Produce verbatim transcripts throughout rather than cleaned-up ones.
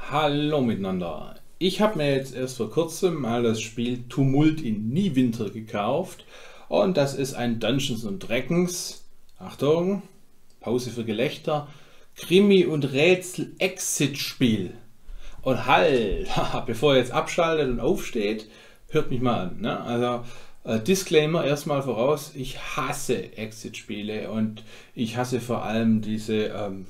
Hallo miteinander. Ich habe mir jetzt erst vor kurzem mal das Spiel Tumult in Niewinter gekauft und das ist ein Dungeons and Dragons, Achtung, Pause für Gelächter, Krimi- und Rätsel-Exit-Spiel. Und halt, bevor ihr jetzt abschaltet und aufsteht, hört mich mal an. Ne? Also äh, Disclaimer erstmal voraus, ich hasse Exit-Spiele und ich hasse vor allem diese... Ähm,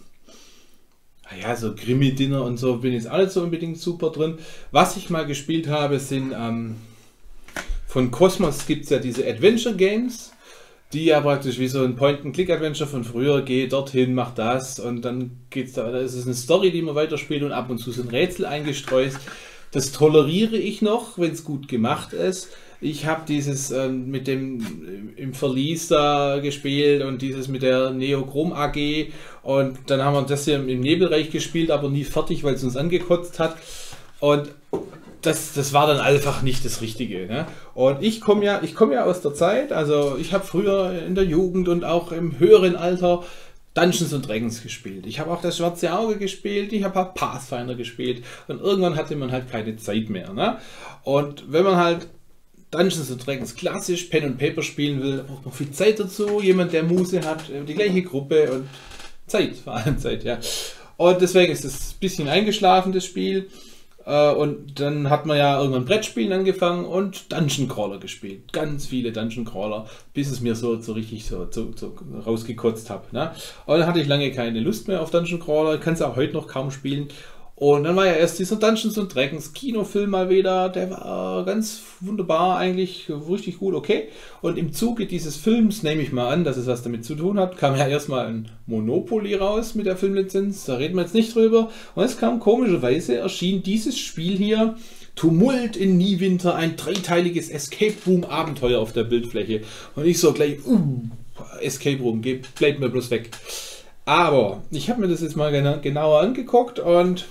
Ja, so Krimi-Dinner und so bin ich jetzt auch nicht so unbedingt super drin. Was ich mal gespielt habe, sind ähm, von Cosmos gibt es ja diese Adventure Games, die ja praktisch wie so ein Point-and-Click-Adventure von früher, geh dorthin, mach das und dann geht's da, da ist es eine Story, die man weiterspielt und ab und zu sind Rätsel eingestreut. Das toleriere ich noch, wenn es gut gemacht ist. Ich habe dieses ähm, mit dem äh, im Verlies da gespielt und dieses mit der Neochrom A G und dann haben wir das hier im Nebelreich gespielt, aber nie fertig, weil es uns angekotzt hat und das, das war dann einfach nicht das Richtige. Ne? Und ich komme ja, ich komme ja aus der Zeit, also ich habe früher in der Jugend und auch im höheren Alter Dungeons and Dragons gespielt. Ich habe auch das Schwarze Auge gespielt, ich habe auch Pathfinder gespielt und irgendwann hatte man halt keine Zeit mehr. Ne? Und wenn man halt Dungeons and Dragons klassisch Pen and Paper spielen will, braucht man viel Zeit dazu. Jemand, der Muße hat, die gleiche Gruppe und Zeit, vor allem Zeit, ja. Und deswegen ist es ein bisschen eingeschlafen, das Spiel. Und dann hat man ja irgendwann Brettspielen angefangen und Dungeon Crawler gespielt. Ganz viele Dungeon Crawler, bis es mir so, so richtig so, so, so rausgekotzt habe. Ne? Und dann hatte ich lange keine Lust mehr auf Dungeon Crawler, kann es auch heute noch kaum spielen. Und dann war ja erst dieser Dungeons and Dragons Kinofilm mal wieder, der war ganz wunderbar eigentlich, richtig gut, okay. Und im Zuge dieses Films, nehme ich mal an, dass es was damit zu tun hat, kam ja erstmal ein Monopoly raus mit der Filmlizenz, da reden wir jetzt nicht drüber. Und es kam komischerweise, erschien dieses Spiel hier, Tumult in Niewinter, ein dreiteiliges Escape Room Abenteuer auf der Bildfläche. Und ich so gleich, uh, Escape Room, bleibt mir bloß weg. Aber ich habe mir das jetzt mal genauer angeguckt und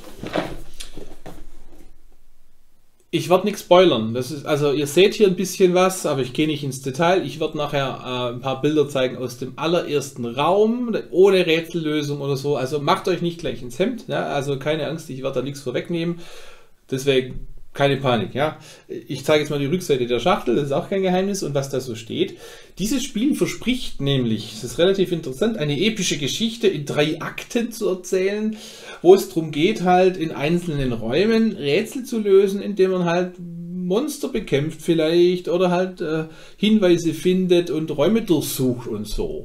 ich werde nichts spoilern. Das ist, also ihr seht hier ein bisschen was, aber ich gehe nicht ins Detail. Ich werde nachher äh, ein paar Bilder zeigen aus dem allerersten Raum, ohne Rätsellösung oder so. Also macht euch nicht gleich ins Hemd. Ja? Also keine Angst, ich werde da nichts vorwegnehmen. Deswegen keine Panik. Ja? Ich zeige jetzt mal die Rückseite der Schachtel, das ist auch kein Geheimnis und was da so steht. Dieses Spiel verspricht nämlich, das ist relativ interessant, eine epische Geschichte in drei Akten zu erzählen, wo es darum geht, halt in einzelnen Räumen Rätsel zu lösen, indem man halt Monster bekämpft vielleicht oder halt äh, Hinweise findet und Räume durchsucht und so.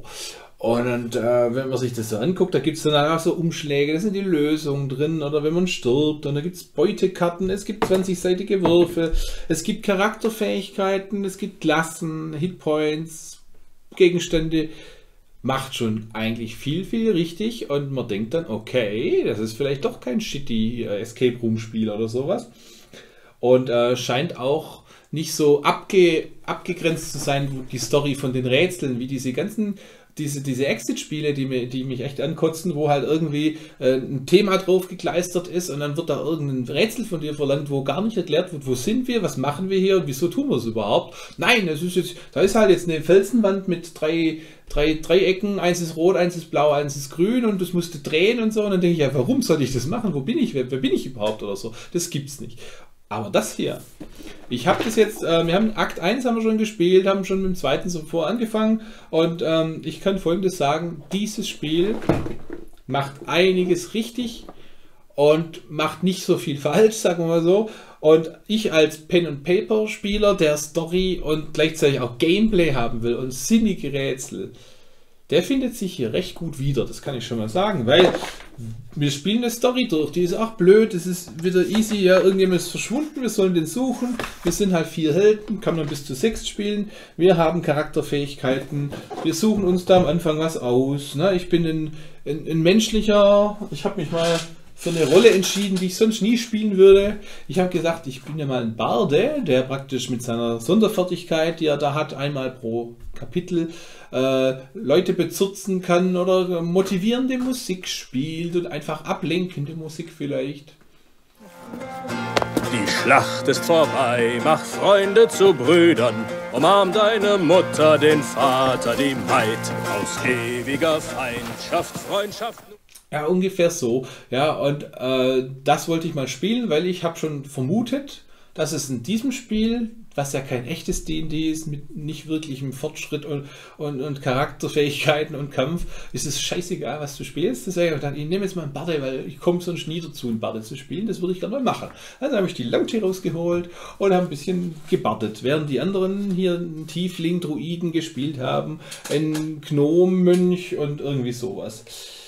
Und äh, wenn man sich das so anguckt, da gibt es dann auch so Umschläge, da sind die Lösungen drin, oder wenn man stirbt, und da gibt es Beutekarten, es gibt zwanzigseitige Würfel, es gibt Charakterfähigkeiten, es gibt Klassen, Hitpoints, Gegenstände. Macht schon eigentlich viel, viel richtig und man denkt dann, okay, das ist vielleicht doch kein shitty äh, Escape Room Spiel oder sowas. Und äh, scheint auch nicht so abge, abgegrenzt zu sein, die Story von den Rätseln, wie diese ganzen Diese, diese Exit-Spiele, die, mir, die mich echt ankotzen, wo halt irgendwie äh, ein Thema drauf gekleistert ist und dann wird da irgendein Rätsel von dir verlangt, wo gar nicht erklärt wird, wo sind wir, was machen wir hier und wieso tun wir es überhaupt. Nein, das ist jetzt, da ist halt jetzt eine Felsenwand mit drei, drei Dreiecken, eins ist rot, eins ist blau, eins ist grün und das musst du drehen und so. Und dann denke ich, ja, warum soll ich das machen? Wo bin ich? Wer, wer bin ich überhaupt oder so? Das gibt's nicht. Aber das hier, ich habe das jetzt, äh, wir haben Akt eins haben wir schon gespielt, haben schon mit dem zweiten so vor angefangen und ähm, ich kann Folgendes sagen, dieses Spiel macht einiges richtig und macht nicht so viel falsch, sagen wir mal so. Und ich als Pen-and-Paper-Spieler, der Story und gleichzeitig auch Gameplay haben will und sinnige Rätsel, der findet sich hier recht gut wieder, das kann ich schon mal sagen, weil wir spielen eine Story durch, die ist auch blöd, es ist wieder easy, ja, irgendjemand ist verschwunden, wir sollen den suchen, wir sind halt vier Helden, kann man bis zu sechs spielen, wir haben Charakterfähigkeiten, wir suchen uns da am Anfang was aus, ne? Ich bin ein, ein, ein menschlicher, ich habe mich mal für eine Rolle entschieden, die ich sonst nie spielen würde. Ich habe gesagt, ich bin ja mal ein Barde, der praktisch mit seiner Sonderfertigkeit, die er da hat, einmal pro Kapitel äh, Leute bezirzen kann oder motivierende Musik spielt und einfach ablenkende Musik vielleicht. Die Schlacht ist vorbei, mach Freunde zu Brüdern, umarm deine Mutter, den Vater, die Maid, aus ewiger Feindschaft, Freundschaft. Ja, ungefähr so. Ja, und äh, das wollte ich mal spielen, weil ich habe schon vermutet, dass es in diesem Spiel, was ja kein echtes D und D ist, mit nicht wirklichem Fortschritt und, und, und Charakterfähigkeiten und Kampf, ist es scheißegal, was du spielst. Deswegen dann, ich nehme jetzt mal einen Barde, weil ich komme sonst nie dazu, einen Barde zu spielen. Das würde ich gerne mal machen. Also habe ich die Laute rausgeholt und habe ein bisschen gebardet, während die anderen hier einen Tiefling-Druiden gespielt haben, einen Gnom-Mönch und irgendwie sowas.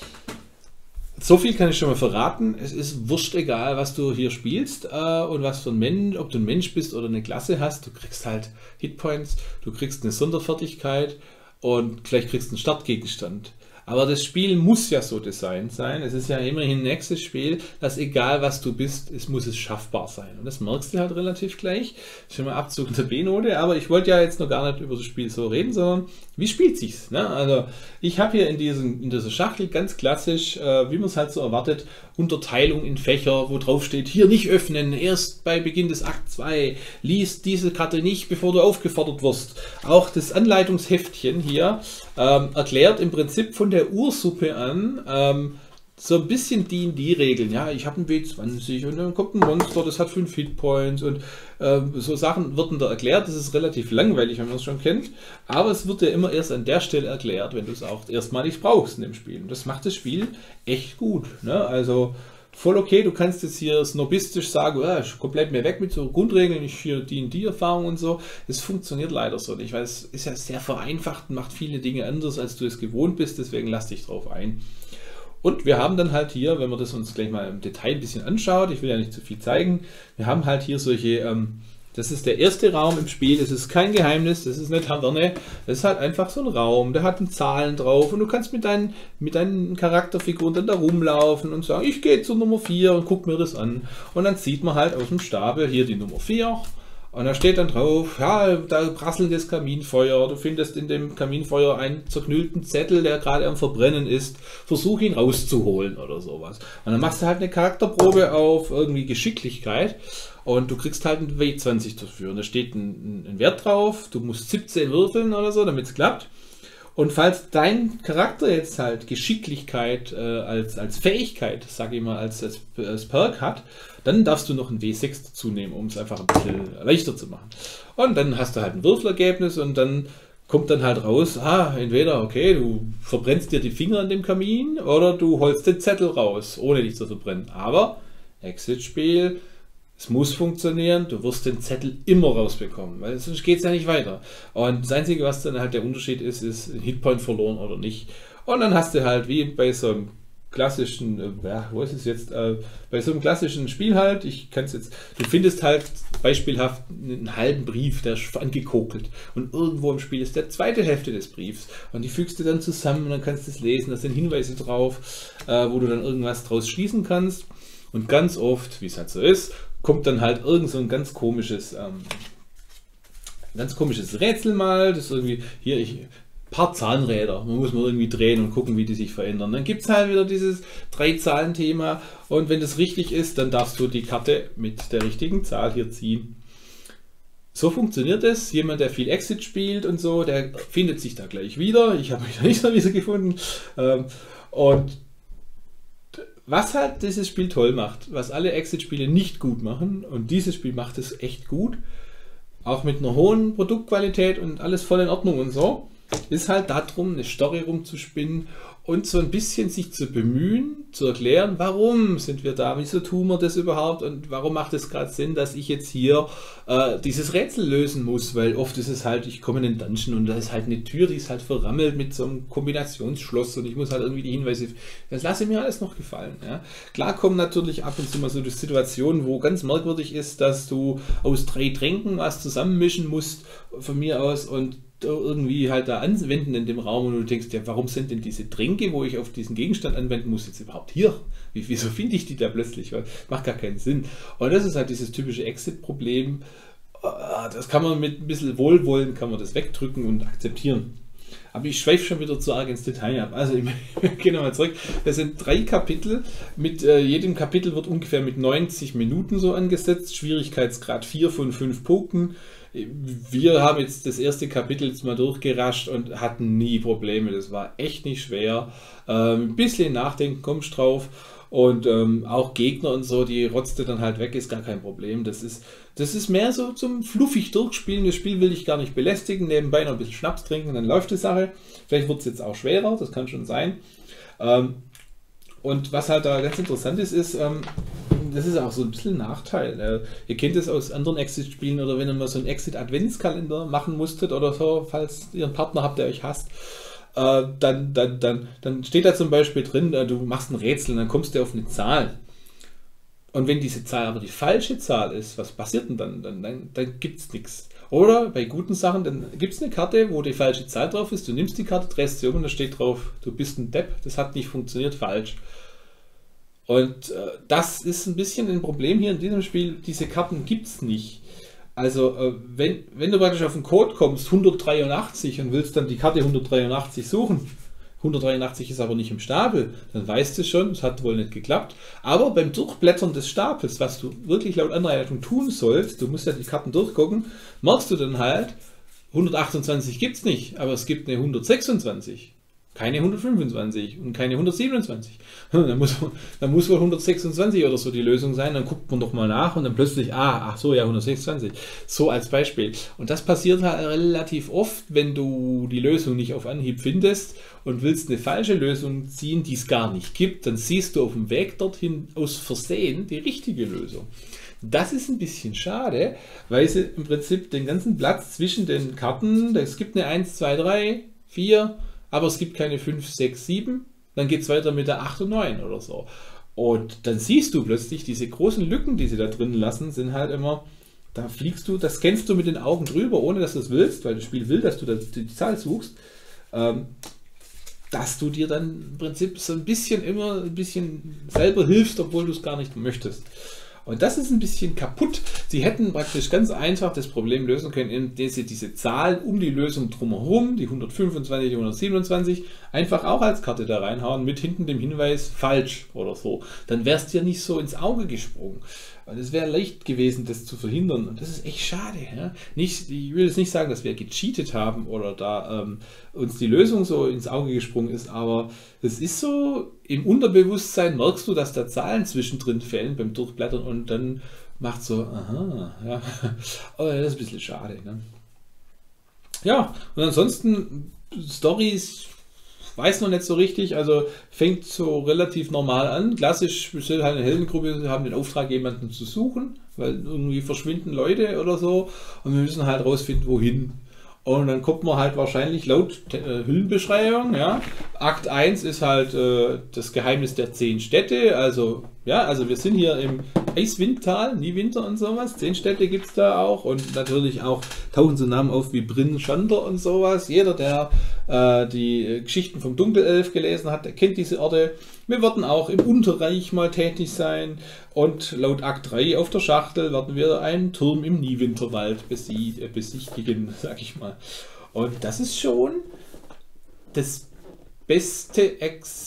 So viel kann ich schon mal verraten. Es ist wurscht egal, was du hier spielst äh, und was für ein Mensch, ob du ein Mensch bist oder eine Klasse hast. Du kriegst halt Hitpoints, du kriegst eine Sonderfertigkeit und vielleicht kriegst du einen Startgegenstand. Aber das Spiel muss ja so designt sein. Es ist ja immerhin ein nächstes Spiel, dass egal was du bist, es muss es schaffbar sein. Und das merkst du halt relativ gleich. Schon mal Abzug der B-Note. Aber ich wollte ja jetzt noch gar nicht über das Spiel so reden, sondern wie spielt sich's? Ne? Also ich habe hier in, diesen, in dieser Schachtel ganz klassisch, äh, wie man es halt so erwartet, Unterteilung in Fächer, wo drauf steht, hier nicht öffnen, erst bei Beginn des Akt zwei, lies diese Karte nicht, bevor du aufgefordert wirst. Auch das Anleitungsheftchen hier ähm, erklärt im Prinzip von der Ursuppe an, ähm, so ein bisschen D und D-Regeln. Ja, ich habe ein W zwanzig und dann kommt ein Monster, das hat fünf Hitpoints und äh, so Sachen werden da erklärt. Das ist relativ langweilig, wenn man es schon kennt. Aber es wird ja immer erst an der Stelle erklärt, wenn du es auch erstmalig brauchst in dem Spiel. Und das macht das Spiel echt gut. Ne? Also voll okay, du kannst jetzt hier snobistisch sagen, ja, ich komplett mir weg mit so Grundregeln, ich hier D und D-Erfahrung und so. Es funktioniert leider so nicht, weil es ist ja sehr vereinfacht und macht viele Dinge anders, als du es gewohnt bist. Deswegen lass dich drauf ein. Und wir haben dann halt hier, wenn man das uns gleich mal im Detail ein bisschen anschaut, ich will ja nicht zu viel zeigen, wir haben halt hier solche, ähm, das ist der erste Raum im Spiel, das ist kein Geheimnis, das ist eine Taverne, das ist halt einfach so ein Raum, der hat Zahlen drauf und du kannst mit deinen, mit deinen Charakterfiguren dann da rumlaufen und sagen, ich gehe zur Nummer vier und guck mir das an. Und dann sieht man halt aus dem Stapel hier die Nummer vier. Und da steht dann drauf, ja, da prasselt das Kaminfeuer, du findest in dem Kaminfeuer einen zerknüllten Zettel, der gerade am Verbrennen ist, versuch ihn rauszuholen oder sowas. Und dann machst du halt eine Charakterprobe auf irgendwie Geschicklichkeit und du kriegst halt ein W zwanzig dafür. Und da steht ein, ein Wert drauf, du musst siebzehn würfeln oder so, damit es klappt. Und falls dein Charakter jetzt halt Geschicklichkeit äh, als, als Fähigkeit, sag ich mal, als, als, als Perk hat, dann darfst du noch ein W sechs dazu nehmen, um es einfach ein bisschen leichter zu machen. Und dann hast du halt ein Würfelergebnis und dann kommt dann halt raus, ah, entweder, okay, du verbrennst dir die Finger an dem Kamin oder du holst den Zettel raus, ohne dich zu verbrennen. Aber Exit-Spiel, es muss funktionieren, du wirst den Zettel immer rausbekommen, weil sonst geht es ja nicht weiter. Und das Einzige, was dann halt der Unterschied ist, ist ein Hitpoint verloren oder nicht. Und dann hast du halt wie bei so einem klassischen, äh, ja, wo ist es jetzt, äh, bei so einem klassischen Spiel halt, ich kann es jetzt, du findest halt beispielhaft einen halben Brief, der ist angekokelt und irgendwo im Spiel ist der zweite Hälfte des Briefs und die fügst du dann zusammen und dann kannst du es lesen, da sind Hinweise drauf, äh, wo du dann irgendwas draus schließen kannst und ganz oft, wie es halt so ist, kommt dann halt irgend so ein ganz komisches, ähm, ganz komisches Rätsel mal, das ist irgendwie, hier, ich, paar Zahnräder, man muss mal irgendwie drehen und gucken, wie die sich verändern. Dann gibt es halt wieder dieses Drei-Zahlen-Thema und wenn das richtig ist, dann darfst du die Karte mit der richtigen Zahl hier ziehen. So funktioniert es. Jemand, der viel Exit spielt und so, der findet sich da gleich wieder. Ich habe mich da nicht so wieder gefunden. Und was halt dieses Spiel toll macht, was alle Exit-Spiele nicht gut machen, und dieses Spiel macht es echt gut, auch mit einer hohen Produktqualität und alles voll in Ordnung und so, ist halt darum, eine Story rumzuspinnen und so ein bisschen sich zu bemühen, zu erklären, warum sind wir da, wieso tun wir das überhaupt und warum macht es gerade Sinn, dass ich jetzt hier äh, dieses Rätsel lösen muss, weil oft ist es halt, ich komme in den Dungeon und da ist halt eine Tür, die ist halt verrammelt mit so einem Kombinationsschloss und ich muss halt irgendwie die Hinweise, das lasse ich mir alles noch gefallen. Ja. Klar kommen natürlich ab und zu mal so die Situationen, wo ganz merkwürdig ist, dass du aus drei Tränken was zusammenmischen musst, von mir aus, und irgendwie halt da anwenden in dem Raum und du denkst, ja, warum sind denn diese Tränke, wo ich auf diesen Gegenstand anwenden muss, jetzt überhaupt hier? Wie, wieso finde ich die da plötzlich? Macht gar keinen Sinn. Und das ist halt dieses typische Exit-Problem. Das kann man mit ein bisschen Wohlwollen, kann man das wegdrücken und akzeptieren. Aber ich schweife schon wieder zu arg ins Detail ab. Also, ich gehe nochmal zurück. Das sind drei Kapitel. Mit äh, jedem Kapitel wird ungefähr mit neunzig Minuten so angesetzt. Schwierigkeitsgrad vier von fünf Punkten. wir haben jetzt das erste Kapitel jetzt mal durchgerascht und hatten nie Probleme. Das war echt nicht schwer. Ähm, ein bisschen nachdenken, kommst drauf. Und ähm, auch Gegner und so, die rotzte dann halt weg, ist gar kein Problem. Das ist, das ist mehr so zum fluffig durchspielen. Das Spiel will ich gar nicht belästigen. Nebenbei noch ein bisschen Schnaps trinken, dann läuft die Sache. Vielleicht wird es jetzt auch schwerer, das kann schon sein. Ähm, und was halt da ganz interessant ist, ist, ähm, das ist auch so ein bisschen ein Nachteil. Äh, ihr kennt es aus anderen Exit-Spielen oder wenn ihr mal so einen Exit-Adventskalender machen musstet oder so, falls ihr einen Partner habt, der euch hasst. Dann, dann, dann, dann steht da zum Beispiel drin, du machst ein Rätsel und dann kommst du auf eine Zahl. Und wenn diese Zahl aber die falsche Zahl ist, was passiert denn dann? Dann, dann, dann gibt es nichts. Oder bei guten Sachen, dann gibt es eine Karte, wo die falsche Zahl drauf ist, du nimmst die Karte, drehst sie um und da steht drauf, du bist ein Depp, das hat nicht funktioniert, falsch. Und äh, das ist ein bisschen ein Problem hier in diesem Spiel, diese Karten gibt es nicht. Also, äh, wenn, wenn du praktisch auf den Code kommst, hundertdreiundachtzig, und willst dann die Karte hundertdreiundachtzig suchen, hundertdreiundachtzig ist aber nicht im Stapel, dann weißt du schon, es hat wohl nicht geklappt. Aber beim Durchblättern des Stapels, was du wirklich laut Anleitung tun sollst, du musst ja die Karten durchgucken, merkst du dann halt, hundertachtundzwanzig gibt es nicht, aber es gibt eine hundertsechsundzwanzig. Keine hundertfünfundzwanzig und keine hundertsiebenundzwanzig. Da muss, da muss wohl hundertsechsundzwanzig oder so die Lösung sein. Dann guckt man doch mal nach und dann plötzlich, ah, ach so, ja, hundertsechsundzwanzig. So als Beispiel. Und das passiert halt relativ oft, wenn du die Lösung nicht auf Anhieb findest und willst eine falsche Lösung ziehen, die es gar nicht gibt, dann siehst du auf dem Weg dorthin aus Versehen die richtige Lösung. Das ist ein bisschen schade, weil sie im Prinzip den ganzen Platz zwischen den Karten, es gibt eine eins, zwei, drei, vier, aber es gibt keine fünf, sechs, sieben, dann geht es weiter mit der acht und neun oder so. Und dann siehst du plötzlich, diese großen Lücken, die sie da drin lassen, sind halt immer, da fliegst du, das scannst du mit den Augen drüber, ohne dass du es willst, weil das Spiel will, dass du die Zahl suchst, ähm, dass du dir dann im Prinzip so ein bisschen immer ein bisschen selber hilfst, obwohl du es gar nicht möchtest. Und das ist ein bisschen kaputt. Sie hätten praktisch ganz einfach das Problem lösen können, indem sie diese Zahlen um die Lösung drumherum, die hundertfünfundzwanzig, hundertsiebenundzwanzig, einfach auch als Karte da reinhauen, mit hinten dem Hinweis falsch oder so. Dann wäre es dir nicht so ins Auge gesprungen. Und es wäre leicht gewesen, das zu verhindern. Und das ist echt schade. Ja? Nicht, ich will jetzt nicht sagen, dass wir gecheatet haben oder da ähm, uns die Lösung so ins Auge gesprungen ist, aber es ist so, im Unterbewusstsein merkst du, dass da Zahlen zwischendrin fällen beim Durchblättern und dann macht so, aha, ja, aber das ist ein bisschen schade. Ne? Ja, und ansonsten Storys, weiß noch nicht so richtig, also fängt so relativ normal an. Klassisch, wir sind halt eine Heldengruppe, wir haben den Auftrag, jemanden zu suchen, weil irgendwie verschwinden Leute oder so und wir müssen halt rausfinden, wohin. Und dann kommt man halt wahrscheinlich laut äh, Hüllenbeschreibung, ja. Akt eins ist halt äh, das Geheimnis der zehn Städte, also ja, also wir sind hier im Eiswindtal, nie Winter und sowas, zehn Städte gibt es da auch und natürlich auch tauchen so Namen auf wie Brynn, Schander und sowas. Jeder, der äh, die Geschichten vom Dunkelelf gelesen hat, der kennt diese Orte. Wir werden auch im Unterreich mal tätig sein und laut Akt drei auf der Schachtel werden wir einen Turm im Niewinterwald besichtigen, sag ich mal. Und das ist schon das beste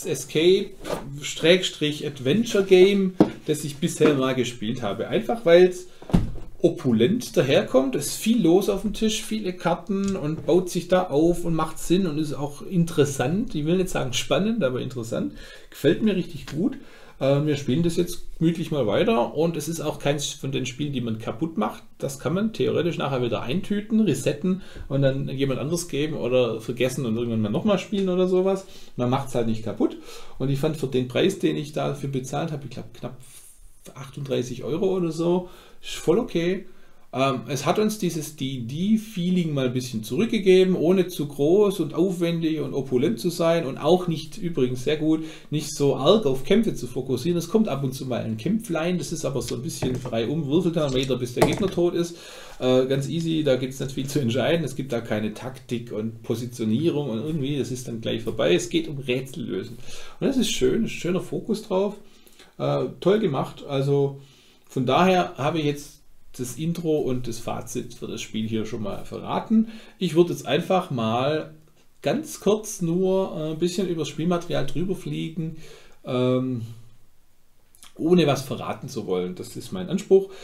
Escape-Adventure-Game, das ich bisher mal gespielt habe. Einfach weil es opulent daherkommt, es ist viel los auf dem Tisch, viele Karten und baut sich da auf und macht Sinn und ist auch interessant. Ich will nicht sagen spannend, aber interessant. Gefällt mir richtig gut. Äh, wir spielen das jetzt gemütlich mal weiter und es ist auch keins von den Spielen, die man kaputt macht. Das kann man theoretisch nachher wieder eintüten, resetten und dann jemand anderes geben oder vergessen und irgendwann mal nochmal spielen oder sowas. Man macht es halt nicht kaputt. Und ich fand für den Preis, den ich dafür bezahlt habe, ich glaube knapp achtunddreißig Euro oder so, ist voll okay. Ähm, es hat uns dieses D und D-Feeling mal ein bisschen zurückgegeben, ohne zu groß und aufwendig und opulent zu sein und auch nicht, übrigens sehr gut, nicht so arg auf Kämpfe zu fokussieren. Es kommt ab und zu mal ein Kämpflein, das ist aber so ein bisschen frei umwürfelt, weiter bis der Gegner tot ist. Äh, ganz easy, da gibt es nicht viel zu entscheiden. Es gibt da keine Taktik und Positionierung und irgendwie, das ist dann gleich vorbei. Es geht um Rätsel lösen. Und das ist schön, ist ein schöner Fokus drauf. Äh, toll gemacht. Also von daher habe ich jetzt das Intro und das Fazit für das Spiel hier schon mal verraten. Ich würde jetzt einfach mal ganz kurz nur ein bisschen über das Spielmaterial drüber fliegen, ähm, ohne was verraten zu wollen. Das ist mein Anspruch.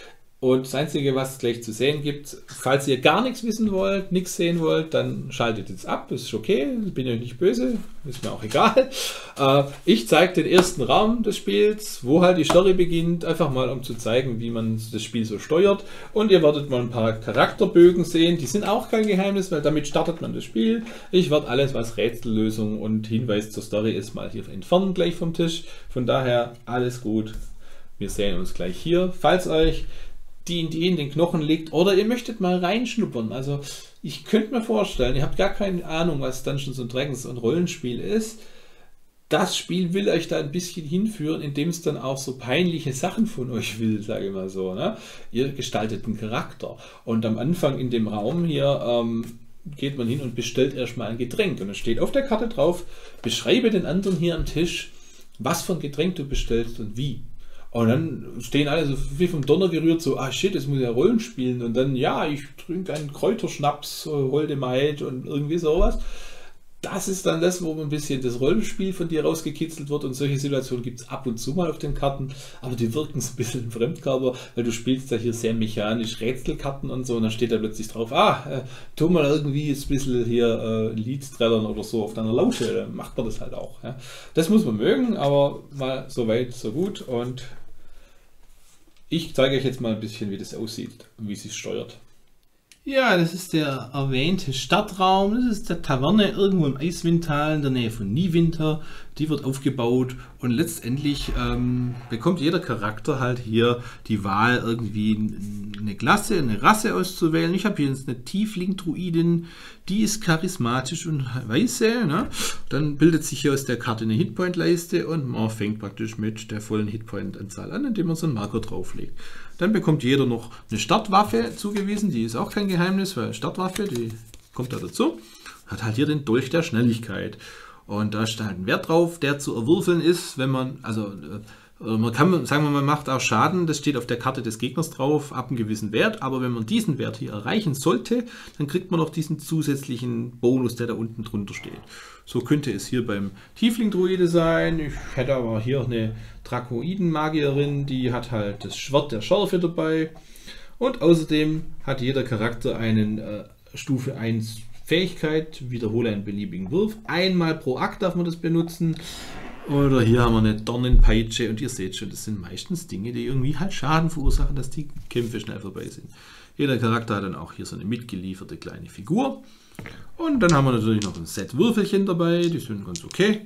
Und das Einzige, was es gleich zu sehen gibt, falls ihr gar nichts wissen wollt, nichts sehen wollt, dann schaltet jetzt ab, ist okay, bin euch nicht böse, ist mir auch egal. Äh, ich zeige den ersten Raum des Spiels, wo halt die Story beginnt, einfach mal um zu zeigen, wie man das Spiel so steuert. Und ihr werdet mal ein paar Charakterbögen sehen, die sind auch kein Geheimnis, weil damit startet man das Spiel. Ich werde alles, was Rätsellösung und Hinweis zur Story ist, mal hier entfernen gleich vom Tisch. Von daher alles gut, wir sehen uns gleich hier. Falls euch die Idee in den Knochen liegt oder ihr möchtet mal reinschnuppern. Also ich könnte mir vorstellen, ihr habt gar keine Ahnung, was Dungeons and Dragons und Rollenspiel ist. Das Spiel will euch da ein bisschen hinführen, indem es dann auch so peinliche Sachen von euch will, sage ich mal so. Ne? Ihr gestaltet einen Charakter und am Anfang in dem Raum hier ähm, geht man hin und bestellt erstmal ein Getränk und dann steht auf der Karte drauf, beschreibe den anderen hier am Tisch, was für ein Getränk du bestellst und wie. Und dann stehen alle so wie vom Donner gerührt, so, ah shit, das muss ja Rollen spielen. Und dann, ja, ich trinke einen Kräuterschnaps, Holde Maid und irgendwie sowas. Das ist dann das, wo ein bisschen das Rollenspiel von dir rausgekitzelt wird. Und solche Situationen gibt es ab und zu mal auf den Karten. Aber die wirken so ein bisschen im Fremdkörper, weil du spielst da hier sehr mechanisch Rätselkarten und so. Und dann steht da plötzlich drauf, ah, äh, tu mal irgendwie ein bisschen hier äh, ein Lied trällern oder so auf deiner Lausche. Dann macht man das halt auch. Ja. Das muss man mögen, aber mal so weit, so gut. Und ich zeige euch jetzt mal ein bisschen, wie das aussieht und wie es sich steuert. Ja, das ist der erwähnte Stadtraum. Das ist der Taverne irgendwo im Eiswindtal in der Nähe von Niewinter. Die wird aufgebaut und letztendlich ähm, bekommt jeder Charakter halt hier die Wahl, irgendwie eine Klasse, eine Rasse auszuwählen. Ich habe hier jetzt eine Tiefling-Druidin, die ist charismatisch und weise. Ne? Dann bildet sich hier aus der Karte eine Hitpoint-Leiste und man fängt praktisch mit der vollen Hitpoint-Anzahl an, indem man so einen Marker drauflegt. Dann bekommt jeder noch eine Startwaffe zugewiesen, die ist auch kein Geheimnis, weil Startwaffe, die kommt da dazu. Hat halt hier den Dolch der Schnelligkeit. Und da steht halt ein Wert drauf, der zu erwürfeln ist, wenn man, also man kann, sagen wir mal, man macht auch Schaden, das steht auf der Karte des Gegners drauf, ab einem gewissen Wert, aber wenn man diesen Wert hier erreichen sollte, dann kriegt man noch diesen zusätzlichen Bonus, der da unten drunter steht. So könnte es hier beim Tiefling-Druide sein. Ich hätte aber hier eine Drakoiden-Magierin, die hat halt das Schwert der Schärfe dabei. Und außerdem hat jeder Charakter einen äh, Stufe eins Fähigkeit, wiederhole einen beliebigen Wurf. Einmal pro Akt darf man das benutzen. Oder hier haben wir eine Dornenpeitsche und ihr seht schon, das sind meistens Dinge, die irgendwie halt Schaden verursachen, dass die Kämpfe schnell vorbei sind. Jeder Charakter hat dann auch hier so eine mitgelieferte kleine Figur. Und dann haben wir natürlich noch ein Set Würfelchen dabei, die sind ganz okay.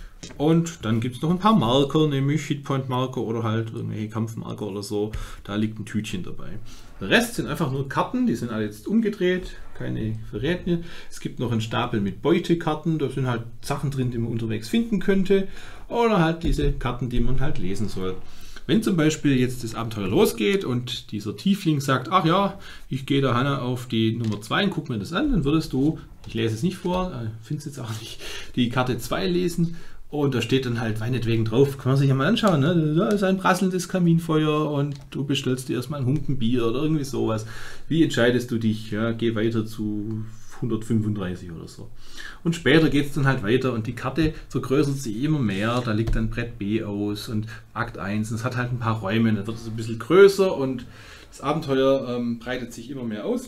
Und dann gibt es noch ein paar Marker, nämlich Hitpoint-Marker oder halt irgendwelche Kampfmarker oder so. Da liegt ein Tütchen dabei. Der Rest sind einfach nur Karten, die sind alle jetzt umgedreht, keine Verräte. Es gibt noch einen Stapel mit Beutekarten, da sind halt Sachen drin, die man unterwegs finden könnte. Oder halt diese Karten, die man halt lesen soll. Wenn zum Beispiel jetzt das Abenteuer losgeht und dieser Tiefling sagt, ach ja, ich gehe da Hanna auf die Nummer zwei und guck mir das an, dann würdest du, ich lese es nicht vor, finde es jetzt auch nicht, die Karte zwei lesen. Und da steht dann halt meinetwegen drauf, kann man sich ja mal anschauen, ne? Da ist ein prasselndes Kaminfeuer und du bestellst dir erstmal ein Humpenbier oder irgendwie sowas. Wie entscheidest du dich? Ja, geh weiter zu hundertfünfunddreißig oder so. Und später geht es dann halt weiter und die Karte vergrößert sich immer mehr. Da liegt dann Brett B aus und Akt eins. Und es hat halt ein paar Räume, da wird es ein bisschen größer und das Abenteuer ähm, breitet sich immer mehr aus.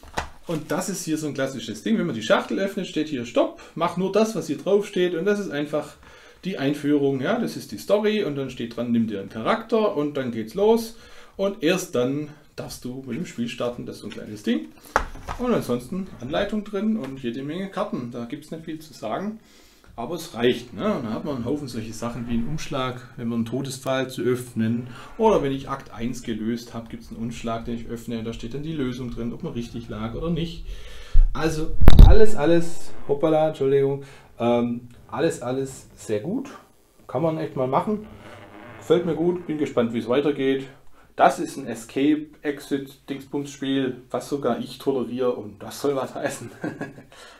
Und das ist hier so ein klassisches Ding. Wenn man die Schachtel öffnet, steht hier Stopp, mach nur das, was hier drauf steht. Und das ist einfach die Einführung. Ja, das ist die Story und dann steht dran, nimm dir einen Charakter und dann geht's los. Und erst dann darfst du mit dem Spiel starten. Das ist so ein kleines Ding. Und ansonsten Anleitung drin und jede Menge Karten. Da gibt es nicht viel zu sagen. Aber es reicht. Ne? Und dann hat man einen Haufen solche Sachen wie einen Umschlag, wenn man einen Todesfall zu öffnen. Oder wenn ich Akt eins gelöst habe, gibt es einen Umschlag, den ich öffne. Da steht dann die Lösung drin, ob man richtig lag oder nicht. Also alles, alles, hoppala, Entschuldigung, ähm, alles, alles sehr gut. Kann man echt mal machen. Gefällt mir gut, bin gespannt, wie es weitergeht. Das ist ein Escape-Exit-Dingsbums-Spiel, was sogar ich toleriere und das soll was heißen.